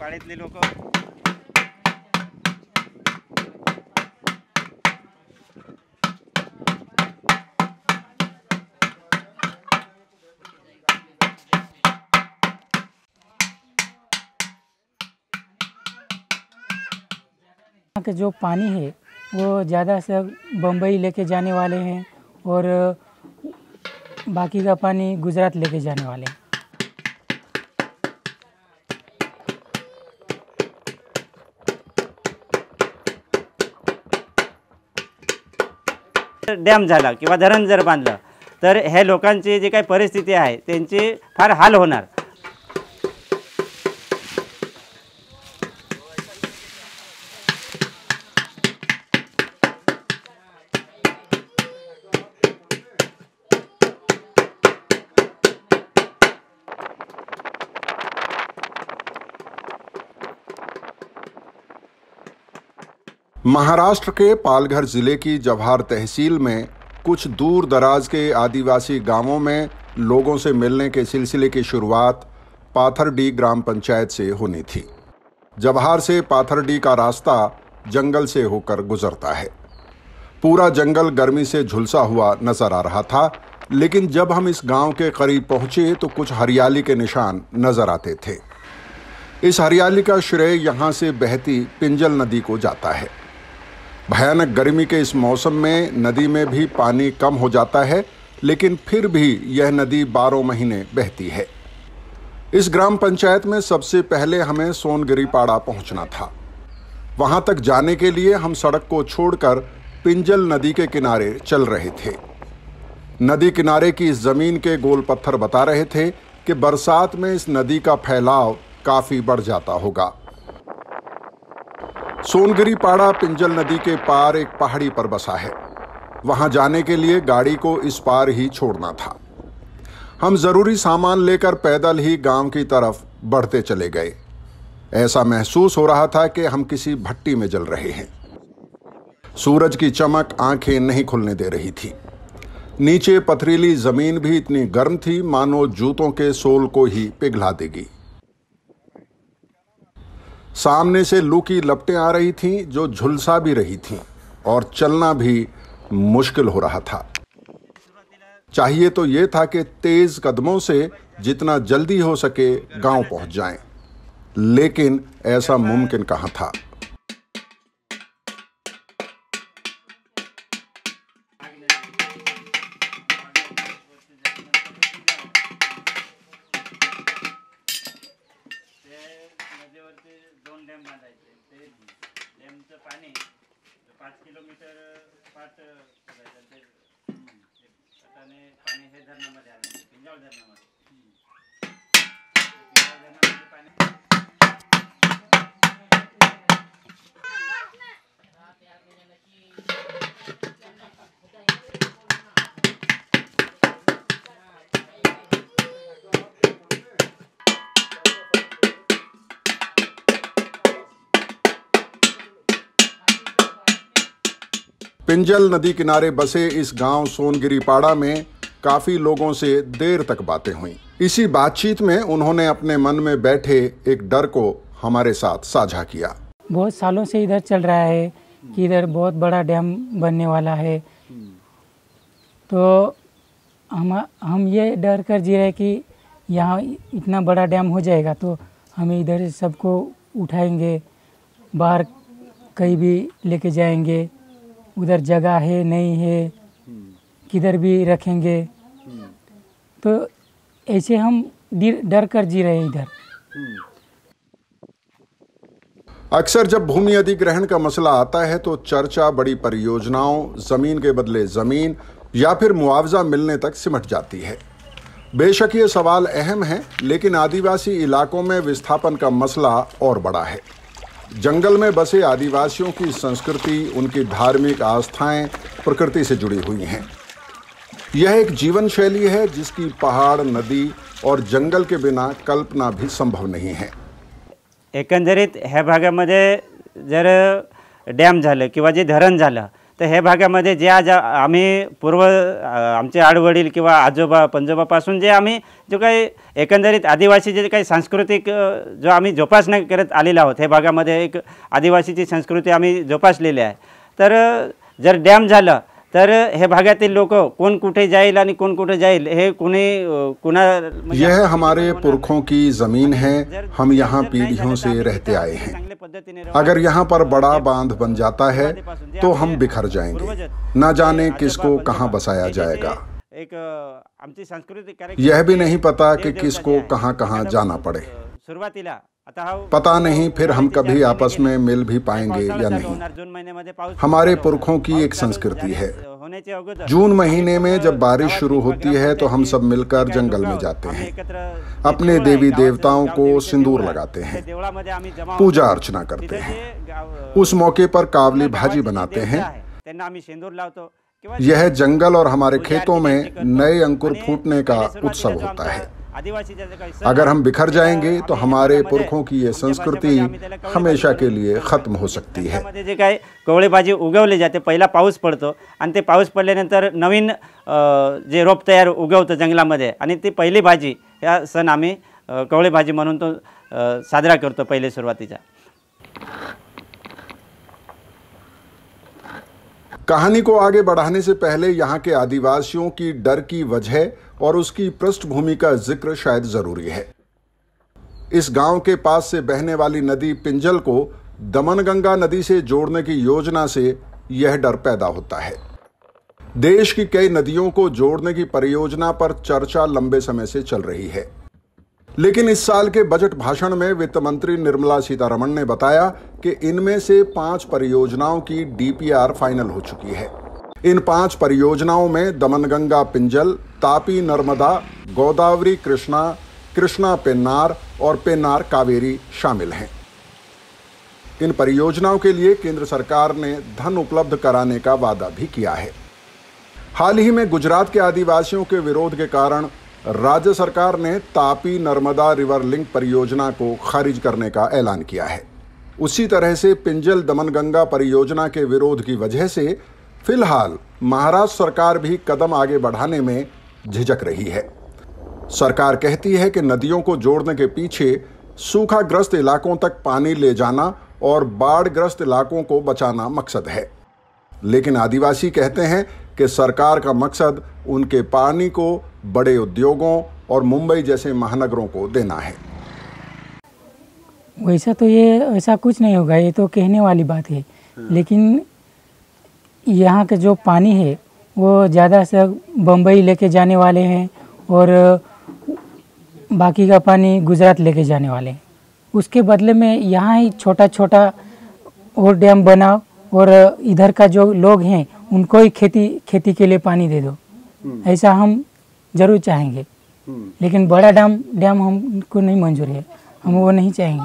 पाळीतली लोक यहाँ के जो पानी है वो ज़्यादा से बम्बई लेके जाने वाले हैं और बाकी का पानी गुजरात लेके जाने वाले हैं। डॅम झाला किंवा धरण जर बांधलं तर ह्या लोकांची जी काही परिस्थिती आहे त्यांची फार हाल होणार। महाराष्ट्र के पालघर जिले की जवाहर तहसील में कुछ दूर दराज के आदिवासी गांवों में लोगों से मिलने के सिलसिले की शुरुआत पाथरडी ग्राम पंचायत से होनी थी। जवाहर से पाथरडी का रास्ता जंगल से होकर गुजरता है। पूरा जंगल गर्मी से झुलसा हुआ नजर आ रहा था, लेकिन जब हम इस गांव के करीब पहुंचे तो कुछ हरियाली के निशान नजर आते थे। इस हरियाली का श्रेय यहां से बहती पिंजल नदी को जाता है। भयानक गर्मी के इस मौसम में नदी में भी पानी कम हो जाता है, लेकिन फिर भी यह नदी 12 महीने बहती है। इस ग्राम पंचायत में सबसे पहले हमें सोनगिरी पाड़ा पहुंचना था। वहां तक जाने के लिए हम सड़क को छोड़कर पिंजल नदी के किनारे चल रहे थे। नदी किनारे की इस जमीन के गोल पत्थर बता रहे थे कि बरसात में इस नदी का फैलाव काफी बढ़ जाता होगा। सोनगिरी पाड़ा पिंजल नदी के पार एक पहाड़ी पर बसा है। वहां जाने के लिए गाड़ी को इस पार ही छोड़ना था। हम जरूरी सामान लेकर पैदल ही गांव की तरफ बढ़ते चले गए। ऐसा महसूस हो रहा था कि हम किसी भट्टी में जल रहे हैं। सूरज की चमक आंखें नहीं खुलने दे रही थी। नीचे पथरीली जमीन भी इतनी गर्म थी मानो जूतों के सोल को ही पिघला देगी। सामने से लू की लपटें आ रही थीं जो झुलसा भी रही थीं और चलना भी मुश्किल हो रहा था। चाहिए तो ये था कि तेज कदमों से जितना जल्दी हो सके गांव पहुंच जाएं, लेकिन ऐसा मुमकिन कहां था। पिंजल नदी किनारे बसे इस गांव सोनगिरी पाड़ा में काफी लोगों से देर तक बातें हुई। इसी बातचीत में उन्होंने अपने मन में बैठे एक डर को हमारे साथ साझा किया। बहुत सालों से इधर चल रहा है कि इधर बहुत बड़ा डैम बनने वाला है, तो हम ये डर कर जी रहे कि यहाँ इतना बड़ा डैम हो जाएगा तो हम इधर सबको उठाएंगे, बाहर कहीं भी लेके जाएंगे, उधर जगह है नहीं है, किधर भी रखेंगे। तो ऐसे हम डर कर जी रहे हैं इधर। अक्सर जब भूमि अधिग्रहण का मसला आता है तो चर्चा बड़ी परियोजनाओं, जमीन के बदले जमीन या फिर मुआवजा मिलने तक सिमट जाती है। बेशक ये सवाल अहम है, लेकिन आदिवासी इलाकों में विस्थापन का मसला और बड़ा है। जंगल में बसे आदिवासियों की संस्कृति, उनकी धार्मिक आस्थाएं प्रकृति से जुड़ी हुई हैं। यह एक जीवन शैली है जिसकी पहाड़, नदी और जंगल के बिना कल्पना भी संभव नहीं है। एकंदरीत ह्या भागामध्ये जर डॅम झालं किंवा जे धरण झालं तर हे भागामध्ये जे आज आम्ही आमचे आडवडील किंवा आजोबा पंजोबापासून जे आम्ही जो काही एकंदरीत आदिवासी जे काही सांस्कृतिक जो आम्ही जोपासना करत आलेलो आहोत, हे भागामध्ये एक आदिवासीची संस्कृती आम्ही जोपासलेली आहे. तर जर डॅम झालं तर हे भागातील लोक कोण कुठे जाईल आणि कोण कुठे जाईल हे यह हमारे पुरखों की ज़मीन है, हम यहाँ पीढ़ियों से रहते आए हैं. अगर यहाँ पर बड़ा बांध बन जाता है तो हम बिखर जाएंगे, न जाने किसको कहाँ बसाया जाएगा. यह भी नहीं पता कि किसको कहाँ कहाँ जाना पड़े. पता नहीं फिर हम कभी आपस में मिल भी पाएंगे या नहीं. हमारे पुरखों की एक संस्कृति है. जून महीने में जब बारिश शुरू होती है तो हम सब मिलकर जंगल में जाते हैं, अपने देवी देवताओं को सिंदूर लगाते हैं, पूजा अर्चना करते हैं. उस मौके पर कावली भाजी बनाते हैं. यह जंगल और हमारे खेतों में नए अंकुर फूटने का उत्सव होता है. अगर हम बिखर जाएंगे तो हमारे पुरखों की ये संस्कृती हमेशा के लिए खत्म हो सकती है. जे काय कवळे भाजी उगवले जाते, पहिला पाऊस पडतो आणि ते पाऊस पडल्यानंतर नवीन जे रोप तयार उगवतं जंगलामध्ये आणि ती पहिली भाजी या सण आम्ही कवळे भाजी म्हणून तो साजरा करतो पहिले सुरुवातीचा. कहानी को आगे बढ़ाने से पहले यहाँ के आदिवासियों की डर की वजह और उसकी पृष्ठभूमि का जिक्र शायद जरूरी है. इस गांव के पास से बहने वाली नदी पिंजल को दमनगंगा नदी से जोड़ने की योजना से यह डर पैदा होता है. देश की कई नदियों को जोड़ने की परियोजना पर चर्चा लंबे समय से चल रही है, लेकिन इस साल के बजट भाषण में वित्त मंत्री निर्मला सीतारमण ने बताया कि इनमें से 5 परियोजनाओं की डीपीआर फाइनल हो चुकी है. इन 5 परियोजनाओं में दमनगंगा पिंजल, तापी नर्मदा, गोदावरी कृष्णा, कृष्णा पेन्नार और पेन्नार कावेरी शामिल हैं. इन परियोजनाओं के लिए केंद्र सरकार ने धन उपलब्ध कराने का वादा भी किया है. हाल ही में गुजरात के आदिवासियों के विरोध के कारण राज्य सरकार ने तापी नर्मदा रिवर लिंक परियोजना को खारिज करने का ऐलान किया है. उसी तरह से पिंजल दमनगंगा परियोजना के विरोध की वजह से फिलहाल महाराष्ट्र सरकार भी कदम आगे बढ़ाने में झिझक रही है. सरकार कहती है कि नदियों को जोड़ने के पीछे सूखाग्रस्त इलाकों तक पानी ले जाना और बाढ़ग्रस्त इलाकों को बचाना मकसद है, लेकिन आदिवासी कहते हैं कि सरकार का मकसद उनके पानी को बड़े उद्योगों और मुंबई जैसे महानगरों को देना है. वैसा तो ये ऐसा कुछ नहीं होगा, ये तो कहने वाली बात है. लेकिन यहाँ का जो पानी है वो ज़्यादा से बम्बई लेके जाने वाले हैं और बाकी का पानी गुजरात लेके जाने वाले हैं. उसके बदले में यहाँ ही छोटा छोटा और डैम बनाओ और इधर का जो लोग हैं उनको ही खेती के लिए पानी दे दो. ऐसा हम जरूर चाहेंगे, लेकिन बड़ा डैम हमको नहीं मंजूर है, हम वो नहीं चाहेंगे.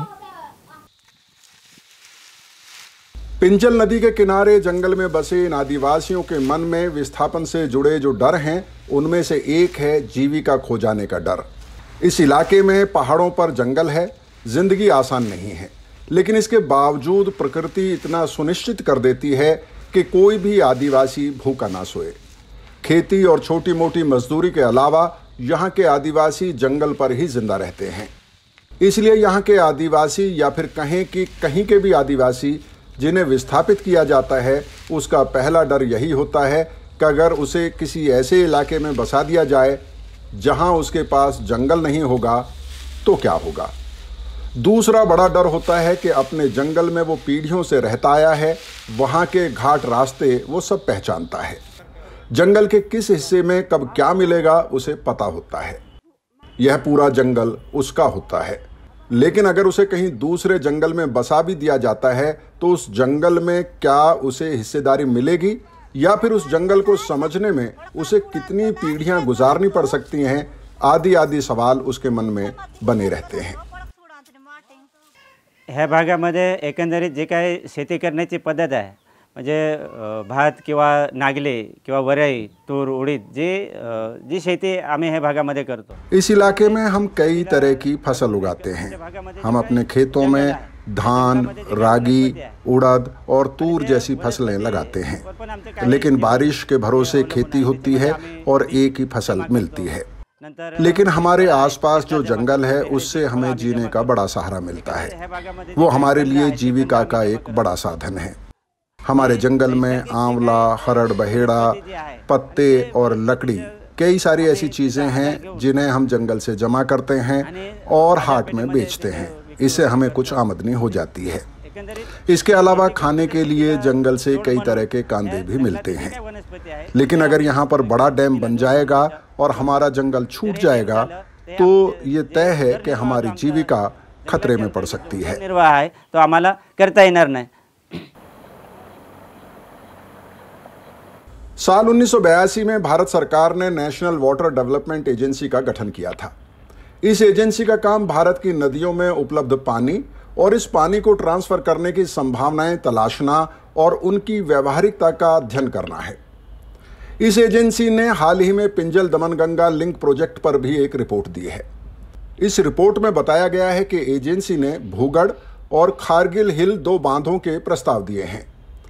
पिंजल नदी के किनारे जंगल में बसे इन आदिवासियों के मन में विस्थापन से जुड़े जो डर हैं, उनमें से एक है जीविका खो जाने का डर. इस इलाके में पहाड़ों पर जंगल है, जिंदगी आसान नहीं है, लेकिन इसके बावजूद प्रकृति इतना सुनिश्चित कर देती है कि कोई भी आदिवासी भूखा ना सोए. खेती और छोटी मोटी मजदूरी के अलावा यहाँ के आदिवासी जंगल पर ही जिंदा रहते हैं. इसलिए यहाँ के आदिवासी या फिर कहें कि कहीं के भी आदिवासी जिन्हें विस्थापित किया जाता है, उसका पहला डर यही होता है कि अगर उसे किसी ऐसे इलाके में बसा दिया जाए जहाँ उसके पास जंगल नहीं होगा तो क्या होगा. दूसरा बड़ा डर होता है कि अपने जंगल में वो पीढ़ियों से रहता आया है, वहाँ के घाट रास्ते वो सब पहचानता है. जंगल के किस हिस्से में कब क्या मिलेगा उसे पता होता है. यह पूरा जंगल उसका होता है, लेकिन अगर उसे कहीं दूसरे जंगल में बसा भी दिया जाता है तो उस जंगल में क्या उसे हिस्सेदारी मिलेगी या फिर उस जंगल को समझने में उसे कितनी पीढ़ियां गुजारनी पड़ सकती हैं, आदि सवाल उसके मन में बने रहते हैं. ह्या भागामध्ये एकंदरीत जे काही शेती करण्याची पद्धत आहे, म्हणजे भात किंवा नागले किंवा वरई, तूर, उडीद जी शेती आम्ही ह्या भागामध्ये करतो. इस इलाके में हम कई तरह की फसल उगाते हैं. हम अपने खेतों में धान, रागी, उड़द और तूर जैसी फसलें लगाते हैं। लेकिन बारिश के भरोसे खेती होती है और एक ही फसल मिलती है। लेकिन हमारे आसपास जो जंगल है उससे हमें जीने का बड़ा सहारा मिलता है। वो हमारे लिए जीविका का एक बड़ा साधन है। हमारे जंगल में आंवला, हरड़ बहेड़ा, पत्ते और लकड़ी, कई सारी ऐसी चीजें हैं जिन्हें हम जंगल से जमा करते हैं और हाट में बेचते हैं। इससे हमें कुछ आमदनी हो जाती है। इसके अलावा खाने के लिए जंगल से कई तरह के कांदे भी मिलते हैं। लेकिन अगर यहाँ पर बड़ा डैम बन जाएगा और हमारा जंगल छूट जाएगा तो ये तय है कि हमारी जीविका खतरे में पड़ सकती है। निर्वाह है तो आम्हाला करता येणार नाही। साल 1982 में भारत सरकार ने नेशनल वाटर डेवलपमेंट एजेंसी का गठन किया था। इस एजेंसी का काम भारत की नदियों में उपलब्ध पानी और इस पानी को ट्रांसफर करने की संभावनाएं तलाशना और उनकी व्यवहारिकता का अध्ययन करना है। इस एजेंसी ने हाल ही में पिंजल दमनगंगा लिंक प्रोजेक्ट पर भी एक रिपोर्ट दी है। इस रिपोर्ट में बताया गया है कि एजेंसी ने भूगढ़ और खारगिल हिल 2 बांधों के प्रस्ताव दिए हैं।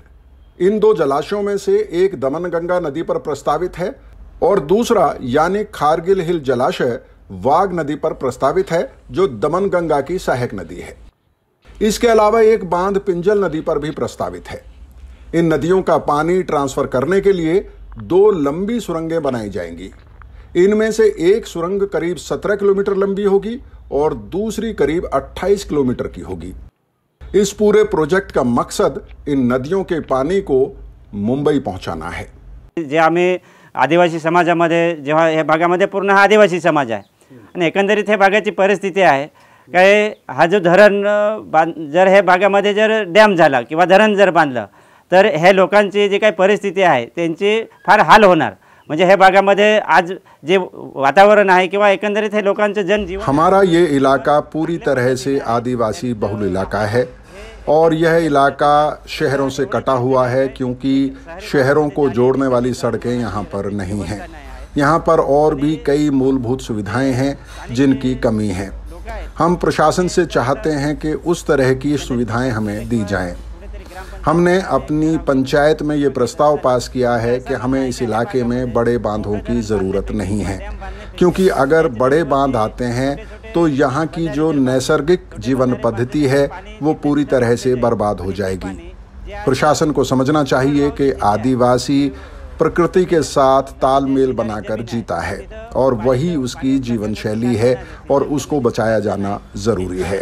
इन 2 जलाशयों में से एक दमनगंगा नदी पर प्रस्तावित है और दूसरा यानी खारगिल हिल जलाशय वाघ नदी पर प्रस्तावित है, जो दमनगंगा की सहायक नदी है। इसके अलावा एक बांध पिंजल नदी पर भी प्रस्तावित है। इन नदियों का पानी ट्रांसफर करने के लिए 2 लंबी सुरंगें बनाई जाएंगी। इनमें से एक सुरंग करीब 17 किलोमीटर लंबी होगी और दूसरी करीब 28 किलोमीटर की होगी। इस पूरे प्रोजेक्ट का मकसद इन नदियों के पानी को मुंबई पहुंचाना है। जे आम्ही आदिवासी समाजामध्ये जेव्हा हे भागामध्ये पूर्ण हा आदिवासी समाज आहे आणि एकंदरीत हे भागाची परिस्थिती आहे काय, हा जो धरण जर हे भागामध्ये जर डॅम झाला किंवा धरण जर बांधलं तर हे लोकांची जी काही परिस्थिती आहे त्यांची फार हाल होणार। म्हणजे हे भागामध्ये आज जे वातावरण आहे किंवा एकंदरीत हे लोकांचं जनजीवन, हमारा ये इलाका पूरी तरह से आदिवासी बहुल इलाका है और यह इलाका शहरों से कटा हुआ है क्योंकि शहरों को जोड़ने वाली सड़कें यहाँ पर नहीं हैं। यहाँ पर और भी कई मूलभूत सुविधाएं हैं जिनकी कमी है। हम प्रशासन से चाहते हैं कि उस तरह की सुविधाएं हमें दी जाएं। हमने अपनी पंचायत में ये प्रस्ताव पास किया है कि हमें इस इलाके में बड़े बांधों की ज़रूरत नहीं है, क्योंकि अगर बड़े बांध आते हैं तो यहाँ की जो नैसर्गिक जीवन पद्धति है वो पूरी तरह से बर्बाद हो जाएगी। प्रशासन को समझना चाहिए कि आदिवासी प्रकृति के साथ तालमेल बनाकर जीता है और वही उसकी जीवन शैली है और उसको बचाया जाना ज़रूरी है।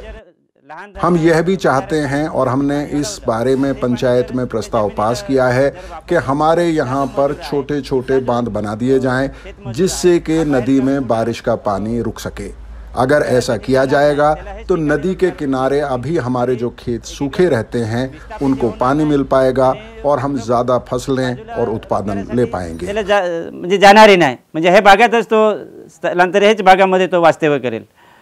हम यह भी चाहते हैं और हमने इस बारे में पंचायत में प्रस्ताव पास किया है कि हमारे यहाँ पर छोटे छोटे बांध बना दिए जाएं जिससे कि नदी में बारिश का पानी रुक सके। अगर ऐसा किया जाएगा तो नदी के किनारे अभी हमारे जो खेत सूखे रहते हैं उनको पानी मिल पाएगा और हम ज़्यादा फसलें और उत्पादन ले पाएंगे। म्हणजे जाणारही नाही, म्हणजे हे भागातच तो स्थलांतर हेच भागामध्ये तो वास्तव्य करेल।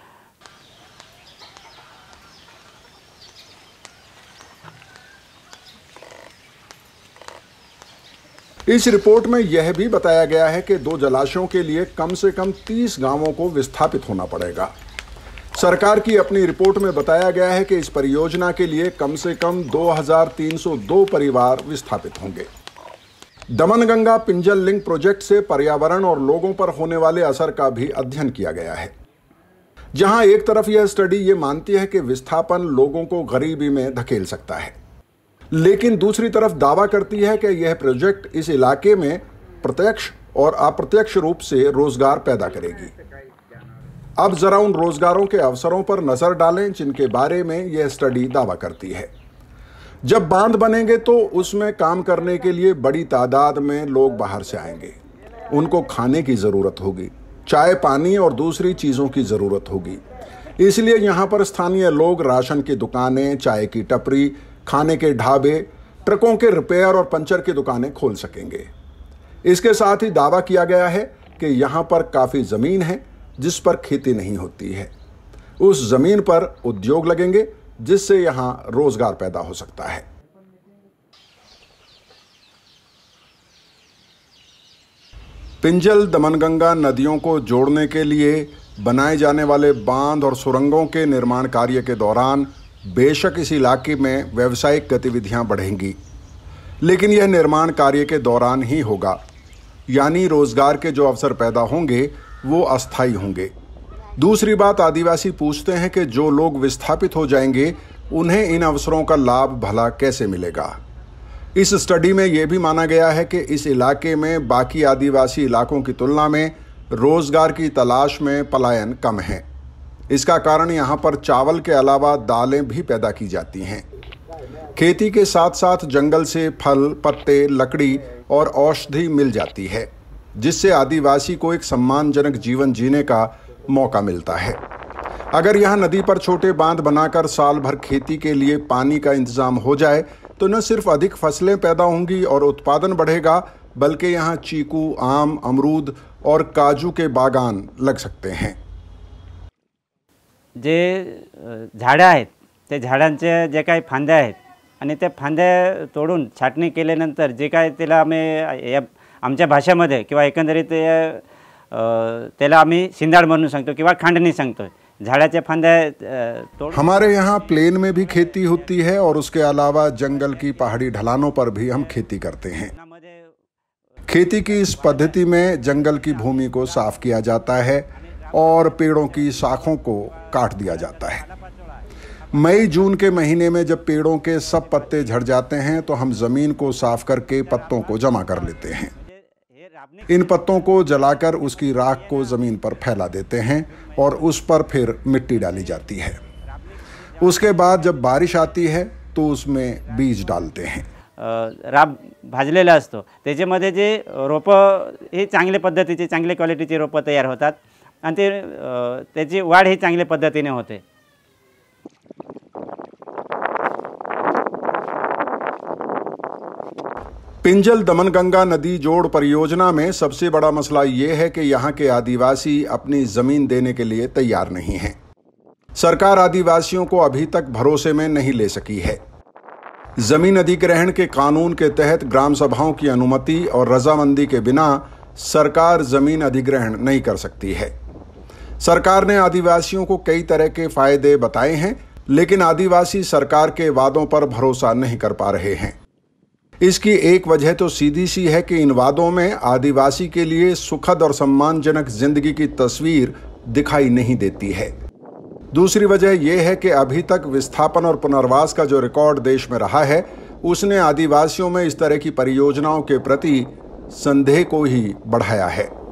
इस रिपोर्ट में यह भी बताया गया है कि 2 जलाशयों के लिए कम से कम 30 गांवों को विस्थापित होना पड़ेगा। सरकार की अपनी रिपोर्ट में बताया गया है कि इस परियोजना के लिए कम से कम 2302 परिवार विस्थापित होंगे। दमनगंगा पिंजल लिंक प्रोजेक्ट से पर्यावरण और लोगों पर होने वाले असर का भी अध्ययन किया गया है, जहां एक तरफ यह स्टडी ये मानती है कि विस्थापन लोगों को गरीबी में धकेल सकता है, लेकिन दूसरी तरफ दावा करती है कि यह प्रोजेक्ट इस इलाके में प्रत्यक्ष और अप्रत्यक्ष रूप से रोजगार पैदा करेगी। अब जरा उन रोजगारों के अवसरों पर नजर डालें जिनके बारे में यह स्टडी दावा करती है। जब बांध बनेंगे तो उसमें काम करने के लिए बड़ी तादाद में लोग बाहर से आएंगे। उनको खाने की जरूरत होगी, चाय पानी और दूसरी चीजों की जरूरत होगी। इसलिए यहाँ पर स्थानीय लोग राशन की दुकानें, चाय की टपरी, खाने के ढाबे, ट्रकों के रिपेयर और पंचर की दुकानें खोल सकेंगे। इसके साथ ही दावा किया गया है कि यहाँ पर काफ़ी ज़मीन है जिस पर खेती नहीं होती है। उस ज़मीन पर उद्योग लगेंगे जिससे यहाँ रोजगार पैदा हो सकता है। पिंजल दमनगंगा नदियों को जोड़ने के लिए बनाए जाने वाले बांध और सुरंगों के निर्माण कार्य के दौरान बेशक इस इलाके में व्यावसायिक गतिविधियां बढ़ेंगी, लेकिन यह निर्माण कार्य के दौरान ही होगा, यानी रोजगार के जो अवसर पैदा होंगे वो अस्थायी होंगे। दूसरी बात, आदिवासी पूछते हैं कि जो लोग विस्थापित हो जाएंगे उन्हें इन अवसरों का लाभ भला कैसे मिलेगा। इस स्टडी में यह भी माना गया है कि इस इलाके में बाकी आदिवासी इलाकों की तुलना में रोजगार की तलाश में पलायन कम है। इसका कारण यहाँ पर चावल के अलावा दालें भी पैदा की जाती हैं। खेती के साथ साथ जंगल से फल, पत्ते, लकड़ी और औषधि मिल जाती है, जिससे आदिवासी को एक सम्मानजनक जीवन जीने का मौका मिलता है। अगर यहाँ नदी पर छोटे बांध बनाकर साल भर खेती के लिए पानी का इंतजाम हो जाए तो न सिर्फ अधिक फसलें पैदा होंगी और उत्पादन बढ़ेगा, बल्कि यहाँ चीकू, आम, अमरूद और काजू के बागान लग सकते हैं। जे झाडं आहेत ते झाडांचे जे काही फांद्या आहेत आणि त्या फांद्या तोडून छाटणी केल्यानंतर जे काय त्याला आम्ही आमच्या भाषेमध्ये किंवा एकंदरीत त्याला आम्ही शिंदाड म्हणून सांगतो किंवा खांडणी सांगतो। झाडाच्या फांद्या तोड हमारे यहाँ प्लेन में भी खेती होती है और उसके अलावा जंगल की पहाड़ी ढलानों पर भी हम खेती करते हैं। खेती की इस पद्धति में जंगल की भूमि को साफ किया जाता है और पेड़ों की शाखों को काट दिया जाता है। मई जून के महीने में जब पेड़ों के सब पत्ते झड़ जाते हैं तो हम जमीन को साफ करके पत्तों को जमा कर लेते हैं। इन पत्तों को जलाकर उसकी राख को जमीन पर फैला देते हैं और उस पर फिर मिट्टी डाली जाती है। उसके बाद जब बारिश आती है तो उसमें बीज डालते हैं। राब भाजलेला असतो, त्याच्यामध्ये जे रोपं ही चांगल्या पद्धतीची, चांगल्या क्वालिटीची रोपं तयार होतात आणि त्याची वाढ ही चांगल्या पद्धतीने होते। पिंजल दमनगंगा नदी जोड़ परियोजना में सबसे बड़ा मसला ये है कि यहाँ के आदिवासी अपनी जमीन देने के लिए तैयार नहीं हैं। सरकार आदिवासियों को अभी तक भरोसे में नहीं ले सकी है। जमीन अधिग्रहण के कानून के तहत ग्राम सभाओं की अनुमति और रजामंदी के बिना सरकार जमीन अधिग्रहण नहीं कर सकती है। सरकार ने आदिवासियों को कई तरह के फायदे बताए हैं, लेकिन आदिवासी सरकार के वादों पर भरोसा नहीं कर पा रहे हैं। इसकी एक वजह तो सीधी सी है कि इन वादों में आदिवासी के लिए सुखद और सम्मानजनक जिंदगी की तस्वीर दिखाई नहीं देती है। दूसरी वजह यह है कि अभी तक विस्थापन और पुनर्वास का जो रिकॉर्ड देश में रहा है, उसने आदिवासियों में इस तरह की परियोजनाओं के प्रति संदेह को ही बढ़ाया है।